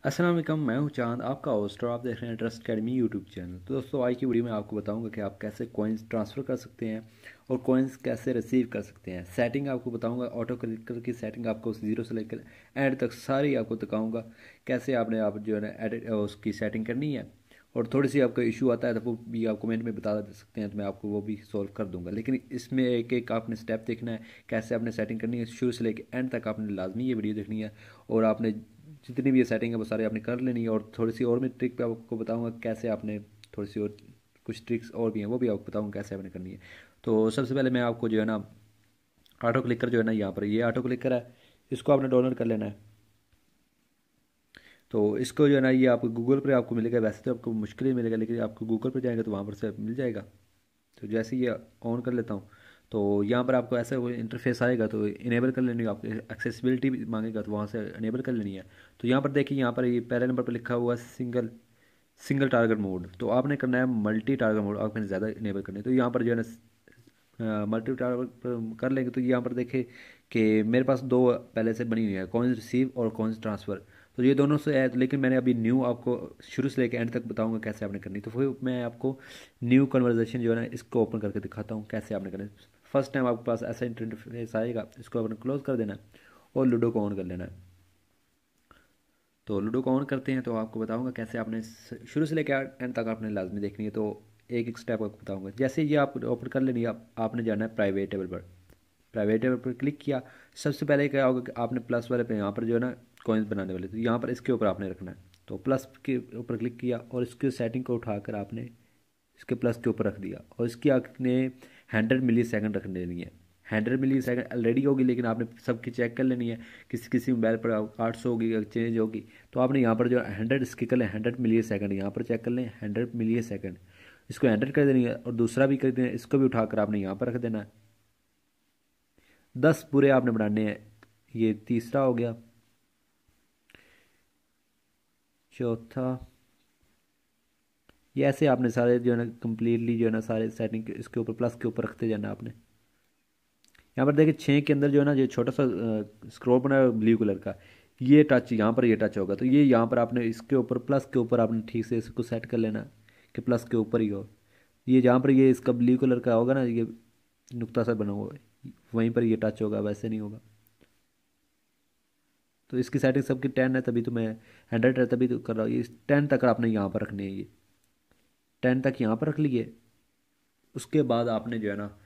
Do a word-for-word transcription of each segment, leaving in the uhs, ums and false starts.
अस्सलाम वालेकुम, मैं हूं चांद, आपका होस्ट और आप देख रहे हैं ट्रस्ट अकेडमी यूट्यूब चैनल। तो दोस्तों, आज की वीडियो में आपको बताऊंगा कि आप कैसे कॉइन्स ट्रांसफ़र कर सकते हैं और कॉइन्स कैसे रिसीव कर सकते हैं। सेटिंग आपको बताऊंगा, ऑटो क्लिकर की सेटिंग आपको ज़ीरो से लेकर एंड तक सारी आपको दिखाऊंगा कैसे आपने आप जो है ना एडिट उसकी सेटिंग करनी है। और थोड़ी सी आपका इशू आता है तो वो भी आप कमेंट में बता दे सकते हैं, तो मैं आपको वो भी सॉल्व कर दूंगा। लेकिन इसमें एक एक आपने स्टेप देखना है कैसे आपने सेटिंग करनी है, शुरू से लेकर एंड तक आपने लाजमी ये वीडियो देखनी है। और आपने जितनी भी ये सेटिंग है वो सारी आपने कर लेनी है। और थोड़ी सी और मैं ट्रिक पे आपको बताऊंगा कैसे आपने थोड़ी सी और कुछ ट्रिक्स और भी हैं वो भी आपको बताऊंगा कैसे आपने करनी है। तो सबसे पहले मैं आपको जो है ना ऑटो क्लिकर जो है ना, यहाँ पर ये ऑटो क्लिकर है, इसको आपने डाउनलोड कर लेना है। तो इसको जो है ना ये आपको गूगल पर आपको मिलेगा, वैसे तो आपको मुश्किल ही मिलेगा, लेकिन आपको गूगल पर जाएंगे तो वहाँ पर से मिल जाएगा। तो जैसे ये ऑन कर लेता हूँ तो यहाँ पर आपको ऐसा कोई इंटरफेस आएगा, तो इनेबल कर लेनी है। आपको एक्सेसिबिलिटी भी मांगेगा तो वहाँ से इनेबल कर लेनी है। तो यहाँ पर देखिए, यहाँ पर ये पहले नंबर पर लिखा हुआ है सिंगल सिंगल टारगेट मोड। तो आपने करना है मल्टी टारगेट मोड, आपने ज़्यादा इनेबल करना है। तो यहाँ पर जो है ना मल्टी टारगेट पर कर लेंगे तो यहाँ पर देखें कि मेरे पास दो पहले से बनी हुई है, कॉइन्स रिसीव और कॉइन्स ट्रांसफ़र। तो ये दोनों से है, लेकिन मैंने अभी न्यू आपको शुरू से लेकर एंड तक बताऊंगा कैसे आपने करनी। तो फिर मैं आपको न्यू कन्वर्जेशन जो है ना इसको ओपन करके दिखाता हूँ कैसे आपने करना। फर्स्ट टाइम आपके पास ऐसा इंटरफेस आएगा, इसको आपने क्लोज कर देना है और लूडो को ऑन कर लेना है। तो लूडो को ऑन करते हैं तो आपको बताऊंगा कैसे आपने शुरू से लेकर एंड तक आपने लाजमी देखनी है। तो एक एक स्टेप आपको बताऊंगा। जैसे ये आप ओपन कर लेनी है, आप, आपने जाना है प्राइवेट टेबल पर। प्राइवेट टेबल पर क्लिक किया, सबसे पहले क्या होगा कि आपने प्लस वाले पे यहाँ पर जो है ना कॉइन्स बनाने वाले, तो यहाँ पर इसके ऊपर आपने रखना है। तो प्लस के ऊपर क्लिक किया और इसकी सेटिंग को उठाकर आपने इसके प्लस के ऊपर रख दिया और इसकी आपने हंड्रेड मिली सेकेंड रख देनी है। हंड्रेड मिली सेकेंड ऑलरेडी होगी, लेकिन आपने सबकी चेक कर लेनी है। किसी किसी मोबाइल पर आठ सौ होगी, चेंज होगी। तो आपने यहाँ पर जो हंड्रेड इसकी कर लें, हंड्रेड मिली सेकेंड यहाँ पर चेक कर लें, हंड्रेड मिली सेकेंड इसको हंड्रेड कर देनी है। और दूसरा भी कर देना है, इसको भी उठाकर आपने यहाँ पर रख देना है। दस पूरे आपने बनाने हैं। ये तीसरा हो गया, चौथा। ये ऐसे आपने सारे जो है ना कम्प्लीटली जो है ना सारे सेटिंग इसके ऊपर प्लस के ऊपर रखते जाना आपने। यहाँ पर देखिए छः के अंदर जो है ना जो छोटा सा स्क्रॉल बना है ब्लू कलर का, ये टच यहाँ पर ये टच होगा। तो ये यहाँ पर आपने इसके ऊपर प्लस के ऊपर आपने ठीक से इसको सेट कर लेना कि प्लस के ऊपर ही हो। ये जहाँ पर ये इसका ब्लू कलर का होगा ना, ये नुक्ता सा बना हुआ है, वहीं पर ये टच होगा, वैसे नहीं होगा। तो इसकी सेटिंग सबकी टेन है, तभी तो मैं हंड्रेड है तभी तो कर रहा हूँ। ये टेन तक आपने यहाँ पर रखनी है, ये टेन तक यहाँ पर रख लिए। उसके बाद आपने जो है ना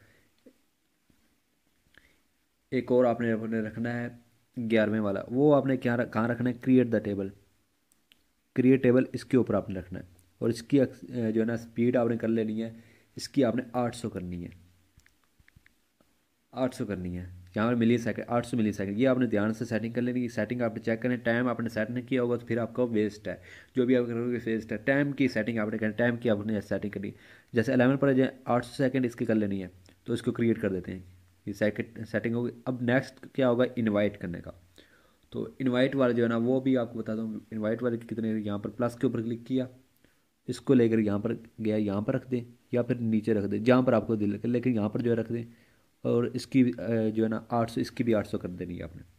एक और आपने अपने रखना है ग्यारहवें वाला, वो आपने क्या रख- कहाँ रखना है, create the table. Create table इसके ऊपर आपने रखना है। और इसकी अक्स- अ, जो है ना स्पीड आपने कर लेनी है, इसकी आपने आठ सौ करनी है। आठ सौ करनी है, यहाँ पर मिली सेकंड, आठ सौ मिली सेकंड। ये आपने ध्यान से सेटिंग कर लेनी है। सेटिंग आपने चेक करनी है, टाइम आपने सेट नहीं किया होगा तो फिर आपका वेस्ट है। जो भी आप करोगे वेस्ट है। टाइम की सेटिंग आपने करनी, टाइम की आपने सेटिंग करनी। जैसे अलेवन पर जाए, आठ सौ सेकेंड इसकी कर लेनी है। तो इसको क्रिएट कर देते हैं, ये सेकंड सेटिंग होगी। अब नेक्स्ट क्या होगा, इन्वाइट करने का। तो इनवाइट वाला जो है ना वो भी आपको बताता हूँ। इनवाइट वाले के कितने, यहाँ पर प्लस के ऊपर क्लिक किया, इसको लेकर यहाँ पर गया, यहाँ पर रख दें या फिर नीचे रख दें जहाँ पर आपको दिल लगे, लेकिन यहाँ पर जो है रख दें। और इसकी भी, अ, जो है ना आठ सौ, इसकी भी आठ सौ कर देनी है आपने।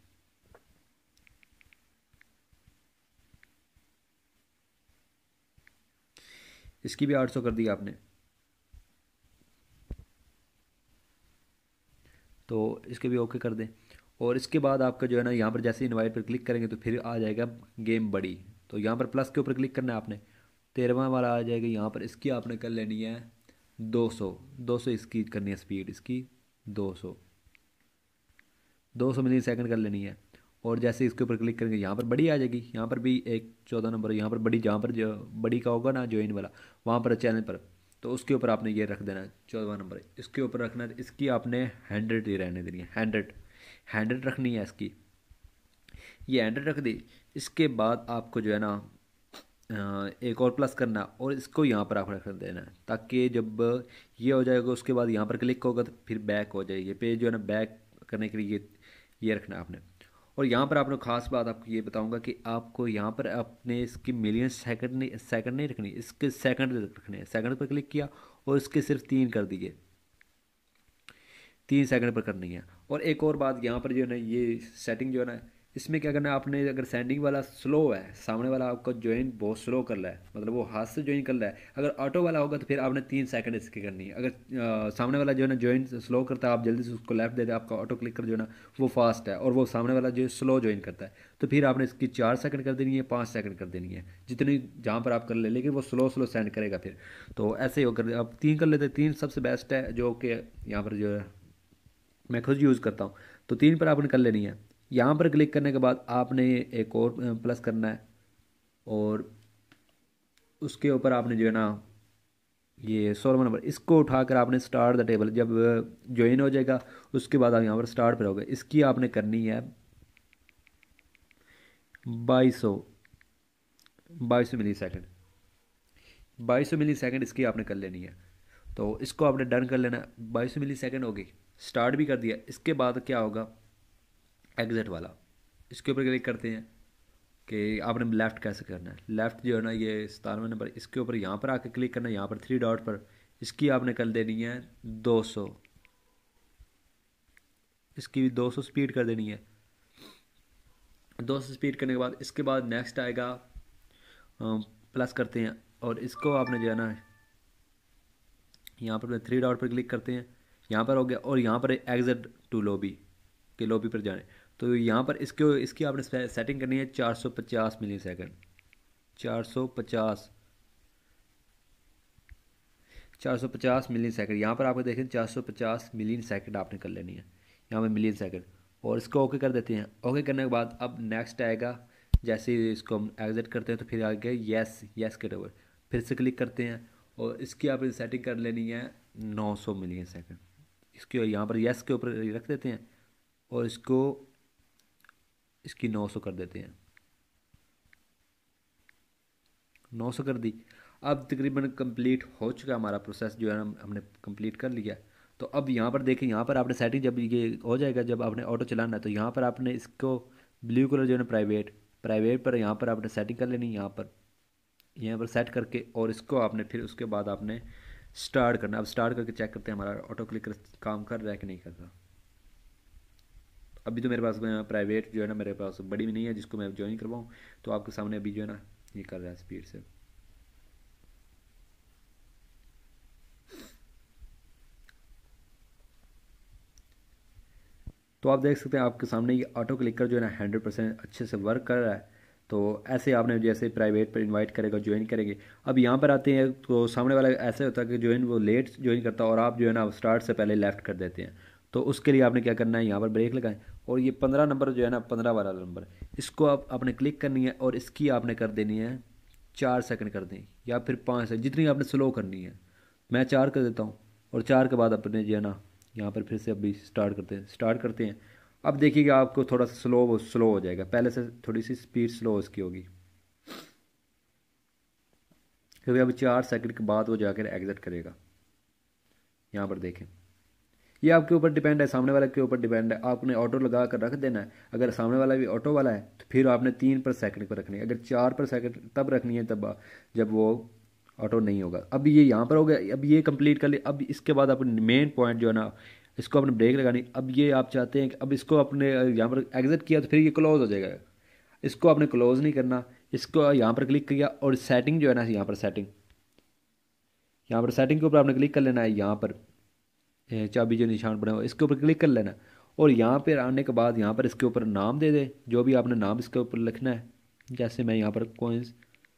इसकी भी आठ सौ कर दी आपने। तो इसके भी ओके कर दें। और इसके बाद आपका जो है ना यहाँ पर जैसे इनवाइट पर क्लिक करेंगे तो फिर आ जाएगा गेम बड़ी। तो यहाँ पर प्लस के ऊपर क्लिक करना है आपने, तेरहवां वाला आ जाएगा। यहाँ पर इसकी आपने कर लेनी है दो सौ। दो सौ इसकी करनी है स्पीड इसकी, दो सौ। दो सौ मिली सेकंड कर लेनी है। और जैसे इसके ऊपर क्लिक करेंगे यहाँ पर बड़ी आ जाएगी। यहाँ पर भी एक चौदह नंबर यहाँ पर बड़ी, जहाँ पर जो बड़ी का होगा ना ज्वाइन वाला, वहाँ पर चैनल पर, तो उसके ऊपर आपने ये रख देना है चौदहवा नंबर, इसके ऊपर रखना है। इसकी आपने हंड्रेड ही रहने देनी है, हंड्रेड हंड्रेड रखनी है इसकी। ये हंड्रेड रख दी। इसके बाद आपको जो है ना अ, एक और प्लस करना और इसको यहाँ पर आप रख देना है, ताकि जब ये हो जाएगा उसके बाद यहाँ पर क्लिक होगा तो फिर बैक हो जाएगी। पेज जो है ना बैक करने के लिए ये ये रखना है आपने। और यहाँ पर आपने खास बात आपको ये बताऊंगा कि आपको यहाँ पर अपने इसकी मिलियन सेकंड नहीं, सेकंड नहीं रखनी, इसके सेकंड रखने हैं। सेकंड पर क्लिक किया और इसके सिर्फ तीन कर दिए, तीन सेकंड पर करनी है। और एक और बात यहाँ पर जो है ना ये सेटिंग जो है ना इसमें क्या करना है आपने, अगर सेंडिंग वाला स्लो है, सामने वाला आपका ज्वाइन बहुत स्लो कर रहा है, मतलब वो हाथ से ज्वाइन कर रहा है, अगर ऑटो वाला होगा तो फिर आपने तीन सेकंड इसकी करनी है। अगर अ, सामने वाला जो है ना ज्वाइन स्लो करता है, आप जल्दी से उसको लेफ्ट दे दे, आपका ऑटो क्लिकर जो है ना वो फास्ट है, और वो सामने वाला जो स्लो ज्वाइन करता है, तो फिर आपने इसकी चार सेकंड कर देनी है, पाँच सेकंड कर देनी है, जितनी जहाँ पर आप कर ले, लेकिन वो स्लो स्लो सेंड करेगा फिर। तो ऐसे ही हो कर आप तीन कर लेते हैं। तीन सबसे बेस्ट है, जो कि यहाँ पर जो है मैं खुद यूज़ करता हूँ। तो तीन पर आपने कर लेनी है। यहाँ पर क्लिक करने के बाद आपने एक और प्लस करना है, और उसके ऊपर आपने जो है ना ये सोलवा नंबर इसको उठाकर आपने स्टार्ट द टेबल, जब ज्वाइन हो जाएगा उसके बाद आप यहाँ पर स्टार्ट पर होगा, इसकी आपने करनी है बाईस सौ, बाईस सौ मिली सेकेंड, बाईस सौ मिली सेकेंड इसकी आपने कर लेनी है। तो इसको आपने डन कर लेना। बाईस सौ मिली सेकेंड होगी, स्टार्ट भी कर दिया। इसके बाद क्या होगा, एग्जिट वाला, इसके ऊपर क्लिक करते हैं कि आपने लेफ़्ट कैसे करना है। लेफ़्ट जो है ना ये सतानवे नंबर, इसके ऊपर यहाँ पर आके क्लिक करना है, यहाँ पर थ्री डॉट पर, इसकी आपने कर देनी है दो सौ, इसकी भी दो सौ स्पीड कर देनी है। दो सौ स्पीड करने के बाद इसके बाद नेक्स्ट आएगा प्लस करते हैं, और इसको आपने जो है ना यहाँ पर थ्री डॉट पर क्लिक करते हैं, यहाँ पर हो गया, और यहाँ पर एग्जिट टू लॉबी के लॉबी पर जाने। तो यहाँ पर इसके इसकी आपने सेटिंग करनी है चार सौ पचास मिली सेकेंड, चार सौ पचास, चार सौ पचास मिलियन सेकंड। यहाँ पर आपको देखें चार सौ पचास मिलियन सेकंड आपने कर लेनी है, यहाँ पर मिलियन सेकंड, और इसको ओके कर देते हैं। ओके करने के बाद अब नेक्स्ट आएगा, जैसे ही इसको हम एग्जिट करते हैं तो फिर आगे येस, येस के ऊपर फिर से क्लिक करते हैं, और इसकी आपने सेटिंग कर लेनी है नौ सौ मिलियन सेकंड। इसके यहाँ पर येस के ऊपर रख देते हैं, और इसको इसकी नौ सौ कर देते हैं, नौ सौ कर दी। अब तकरीबन कंप्लीट हो चुका हमारा प्रोसेस, जो है ना हमने कंप्लीट कर लिया। तो अब यहाँ पर देखें, यहाँ पर आपने सेटिंग जब ये हो जाएगा, जब आपने ऑटो चलाना है, तो यहाँ पर आपने इसको ब्लू कलर जो है ना प्राइवेट, प्राइवेट पर यहाँ पर आपने सेटिंग कर लेनी, यहाँ पर यहाँ पर सेट करके, और इसको आपने फिर उसके बाद आपने स्टार्ट करना। अब स्टार्ट करके चेक करते हैं हमारा ऑटो क्लिकर काम कर रहा है कि नहीं कर रहा। अभी तो मेरे पास प्राइवेट जो है ना मेरे पास बड़ी भी नहीं है जिसको मैं ज्वाइन करवाऊँ, तो आपके सामने अभी जो है ना ये कर रहा है स्पीड से। तो आप देख सकते हैं आपके सामने ये ऑटो क्लिकर जो है ना हंड्रेड परसेंट अच्छे से वर्क कर रहा है। तो ऐसे आपने जैसे प्राइवेट पर इनवाइट करेगा, ज्वाइन करेंगे। अब यहाँ पर आते हैं तो सामने वाला ऐसे होता है कि ज्वाइन वो लेट ज्वाइन करता है, और आप जो है ना स्टार्ट से पहले लेफ़्ट कर देते हैं। तो उसके लिए आपने क्या करना है, यहाँ पर ब्रेक लगाएं, और ये पंद्रह नंबर जो है ना, पंद्रह वाला नंबर, इसको आप आपने क्लिक करनी है, और इसकी आपने कर देनी है चार सेकंड कर दें, या फिर पाँच सेकंड, जितनी आपने स्लो करनी है। मैं चार कर देता हूँ, और चार के बाद अपने जो है ना यहाँ पर फिर से अभी स्टार्ट करते हैं, स्टार्ट करते हैं। अब देखिएगा आपको थोड़ा सा स्लो वो स्लो हो जाएगा, पहले से थोड़ी सी स्पीड स्लो इसकी होगी, क्योंकि अभी चार सेकंड के बाद वो जाकर एग्जिट करेगा। यहाँ पर देखें, ये आपके ऊपर डिपेंड है, सामने वाले के ऊपर डिपेंड है। आपने ऑटो लगा कर रख देना है। अगर सामने वाला भी ऑटो वाला है तो फिर आपने तीन पर सेकंड पर रखनी है। अगर चार पर सेकंड तब रखनी है तब जब वो ऑटो नहीं होगा। अब ये यहाँ पर हो गया, अब ये कंप्लीट कर लिया। अब इसके बाद अपने मेन पॉइंट जो है ना, इसको अपने ब्रेक लगानी। अब ये आप चाहते हैं कि अब इसको अपने यहाँ पर एग्जिट किया तो फिर ये क्लोज हो जाएगा, इसको आपने क्लोज नहीं करना। इसको यहाँ पर क्लिक किया, और सेटिंग जो है ना, यहाँ पर सेटिंग, यहाँ पर सेटिंग के ऊपर आपने क्लिक कर लेना है। यहाँ पर ए, चाबी जो निशान बना हुआ है, इसके ऊपर क्लिक कर लेना, और यहाँ पर आने के बाद यहाँ पर इसके ऊपर नाम दे दे, जो भी आपने नाम इसके ऊपर लिखना है। जैसे मैं यहाँ पर कोइंस,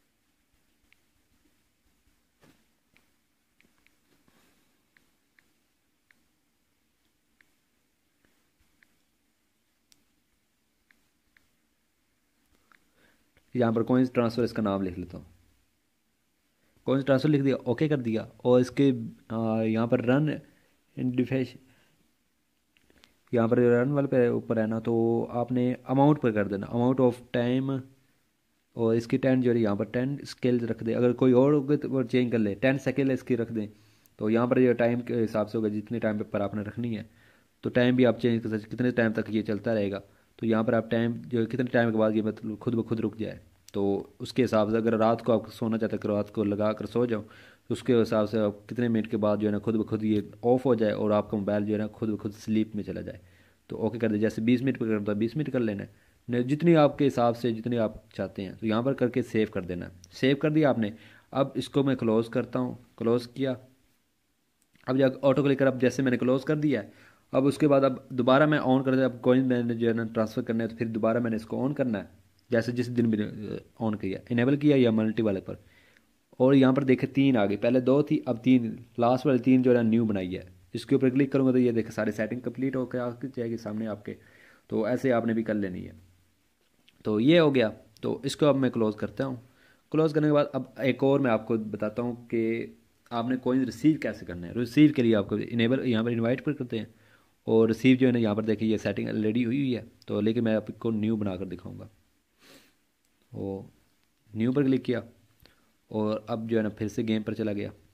यहाँ पर कोइंस ट्रांसफ़र इसका नाम लिख लेता हूँ। कोइंस ट्रांसफ़र लिख दिया, ओके कर दिया, और इसके आ, यहाँ पर रन डिफेश, यहाँ पर रन वाले पे ऊपर है ना, तो आपने अमाउंट पर कर देना, अमाउंट ऑफ टाइम, और इसकी टेन जो है यहाँ पर टेन स्केल्स रख दे। अगर कोई और होगा तो वो चेंज कर ले, टेन सेकेंड इसकी रख दें। तो यहाँ पर ये टाइम के हिसाब से होगा, जितने टाइम पर आपने रखनी है। तो टाइम भी आप चेंज कर सकते, कितने टाइम तक ये चलता रहेगा। तो यहाँ पर आप टाइम जो कितने टाइम के बाद ये मतलब खुद ब खुद रुक जाए, तो उसके हिसाब से अगर रात को आप सोना चाहते हैं, रात को लगा कर सो जाओ, तो उसके हिसाब से आप कितने मिनट के बाद जो है ना खुद ब खुद ये ऑफ हो जाए, और आपका मोबाइल जो है ना खुद ब खुद स्लीप में चला जाए। तो ओके कर दे, जैसे बीस मिनट पर करता है बीस मिनट कर लेना है। ने जितनी आपके हिसाब से जितनी आप चाहते हैं, तो यहाँ पर करके सेव कर देना है। सेव कर दिया आपने। अब इसको मैं क्लोज़ करता हूँ, क्लोज़ किया। अब जा ऑटो क्लिकर, अब जैसे मैंने क्लोज़ कर दिया है, अब उसके बाद अब दोबारा मैं ऑन कर दिया। अब कॉइन मैंने जो है ना ट्रांसफ़र करना है, तो फिर दोबारा मैंने इसको ऑन करना है, जैसे जिस दिन मैंने ऑन किया, इनेबल किया या मल्टी वाले पर। और यहाँ पर देखे तीन आ गई, पहले दो थी अब तीन, लास्ट वाली तीन जो है न्यू बनाई है। इसके ऊपर क्लिक करूँगा तो ये देखे सारी सेटिंग कंप्लीट होकर आ जाएगी सामने आपके। तो ऐसे आपने भी कर लेनी है। तो ये हो गया। तो इसको अब मैं क्लोज़ करता हूँ। क्लोज़ करने के बाद अब एक और मैं आपको बताता हूँ कि आपने कॉइन रिसीव कैसे करना है। रिसीव के लिए आपको इनेबल यहाँ पर इनवाइट पर करते हैं, और रिसीव जो है ना यहाँ पर देखिए ये सेटिंग ऑलरेडी हुई हुई है। तो लेकिन मैं आपको न्यू बना कर दिखाऊँगा। वो न्यू पर क्लिक किया, और अब जो है ना फिर से गेम पर चला गया।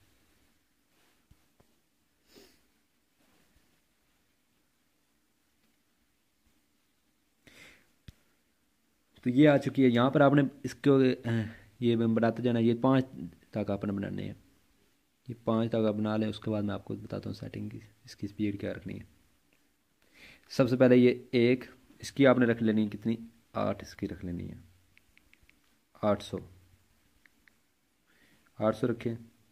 तो ये आ चुकी है। यहाँ पर आपने इसको अह, ये मैं बनाते जाना। ये पाँच तक आपने बनाने हैं, ये पाँच तक आप बना लें। उसके बाद मैं आपको बताता हूँ सेटिंग की, इसकी स्पीड क्या रखनी है। सबसे पहले ये एक, इसकी आपने रख लेनी है कितनी, आठ इसकी रख लेनी है, आठ सौ आठ सौ रखें,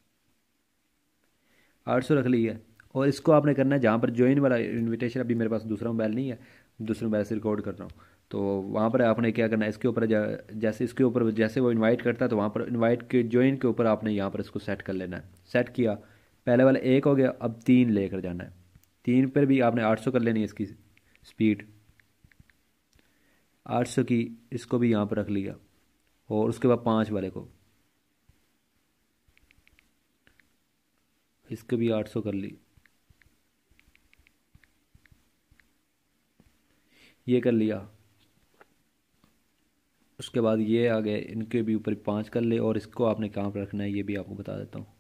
आठ सौ रख ली है। और इसको आपने करना है जहाँ पर ज्वाइन वाला इनविटेशन, अभी मेरे पास दूसरा मोबाइल नहीं है, दूसरे मोबाइल से रिकॉर्ड कर रहा हूँ। तो वहाँ पर आपने क्या करना है, इसके ऊपर जैसे इसके ऊपर जैसे वो इनवाइट करता है, तो वहाँ पर इनवाइट के ज्वाइन के ऊपर आपने यहाँ पर इसको सेट कर लेना है। सेट किया, पहले वाला एक हो गया, अब तीन लेकर जाना है। तीन पर भी आपने आठ सौ कर लेनी है इसकी स्पीड, आठ सौ की। इसको भी यहाँ पर रख लिया, और उसके बाद पाँच वाले को, इसको भी आठ सौ कर ली, ये कर लिया। उसके बाद ये आ गए, इनके भी ऊपर पाँच कर ले। और इसको आपने कहाँ पर रखना है ये भी आपको बता देता हूँ।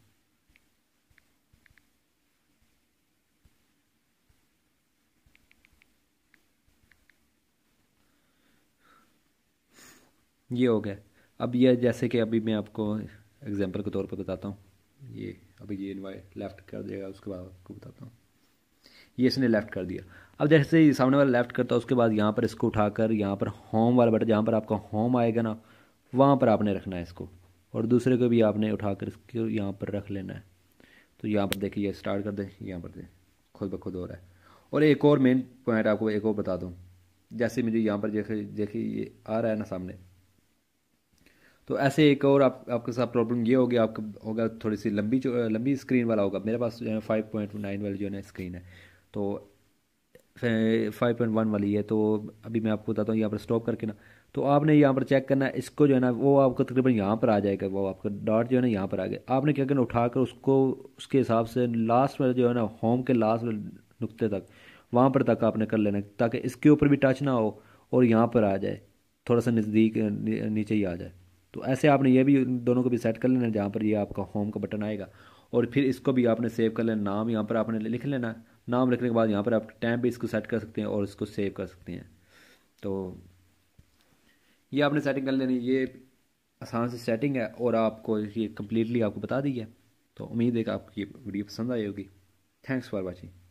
ये हो गया। अब ये जैसे कि अभी मैं आपको एग्जांपल के तौर पर बताता हूँ। ये अभी ये इनवाइट लेफ़्ट कर देगा, उसके बाद आपको बताता हूँ। ये इसने लेफ़्ट कर दिया। अब जैसे ही सामने वाला लेफ़्ट करता है, उसके बाद यहाँ पर इसको उठाकर यहाँ पर होम वाला बटन, जहाँ पर आपका होम आएगा ना, वहाँ पर आपने रखना है इसको। और दूसरे को भी आपने उठाकर इसको यहाँ पर रख लेना है। तो यहाँ पर देखिए ये स्टार्ट कर दें, यहाँ पर दें, खुद ब खुद हो रहा है। और एक और मेन पॉइंट आपको एक और बता दूँ। जैसे मुझे यहाँ पर देखिए देखिए ये आ रहा है ना सामने, तो ऐसे एक और आप आपके साथ प्रॉब्लम ये होगी, आपका होगा थोड़ी सी लंबी जो लंबी स्क्रीन वाला होगा। मेरे पास जो है फाइव पॉइंट नाइन वाली जो है ना स्क्रीन है, तो फाइव पॉइंट वन वाली है। तो अभी मैं आपको बताता हूँ यहाँ पर स्टॉप करके ना, तो आपने यहाँ पर चेक करना है इसको जो है ना, वो आपको तकरीबन यहाँ पर आ जाएगा, वो आपका डॉट जो है ना यहाँ पर आ गया। आपने क्या करना, उठाकर उसको उसके हिसाब से लास्ट वाले जो है ना होम के लास्ट वाले नुक्ते तक, वहाँ पर तक आपने कर लेना, ताकि इसके ऊपर भी टच ना हो और यहाँ पर आ जाए, थोड़ा सा नज़दीक नीचे ही आ जाए। तो ऐसे आपने ये भी दोनों को भी सेट कर लेना, जहाँ पर ये आपका होम का बटन आएगा। और फिर इसको भी आपने सेव कर लेना, नाम यहाँ पर आपने लिख लेना। नाम लिखने के बाद यहाँ पर आप टाइम भी इसको सेट कर सकते हैं और इसको सेव कर सकते हैं। तो ये आपने सेटिंग कर लेनी, ये आसान सी सेटिंग है, और आपको ये कम्प्लीटली आपको बता दी है। तो उम्मीद है कि आपको ये वीडियो पसंद आई होगी। Thanks for watching.